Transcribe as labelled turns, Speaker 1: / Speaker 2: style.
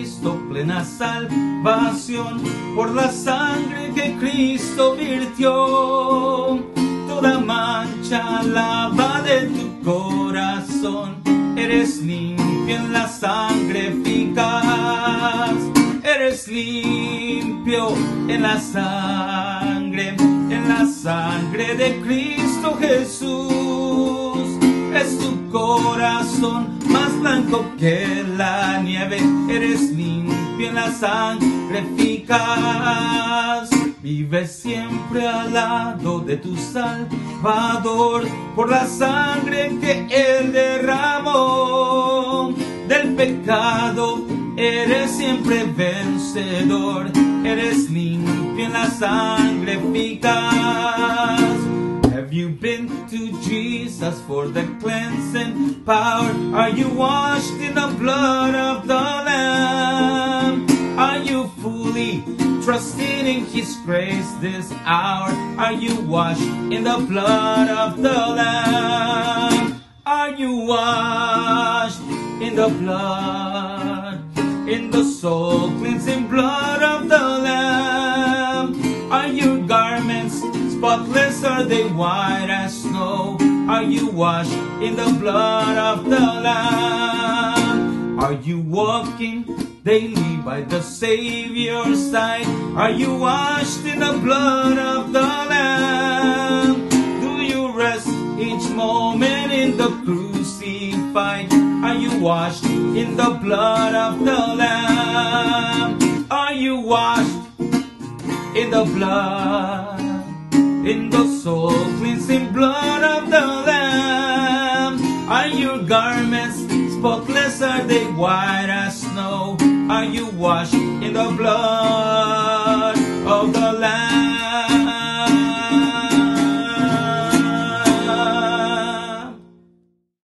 Speaker 1: Cristo, plena salvación, por la sangre que Cristo virtió. Toda mancha lava de tu corazón, eres limpio en la sangre eficaz. Eres limpio en la sangre de Cristo Jesús. Es tu corazón más blanco que la nieve, eres limpio en la sangre eficaz. Vive siempre al lado de tu Salvador, por la sangre que Él derramó. Del pecado eres siempre vencedor, eres limpio en la sangre eficaz. Have you been to Jesus for the cleansing power? Are you washed in the blood of the Lamb? Are you fully trusting in His grace this hour? Are you washed in the blood of the Lamb? Are you washed in the blood, in the soul cleansing blood of the Lamb? Are your garments spotless? Are they white as snow? Are you washed in the blood of the Lamb? Are you walking daily by the Savior's side? Are you washed in the blood of the Lamb? Do you rest each moment in the crucified? Are you washed in the blood of the Lamb? Are you washed in the blood, in the soul cleansing blood of the Lamb? Are your garments spotless? Are they white as snow? Are you washed in the blood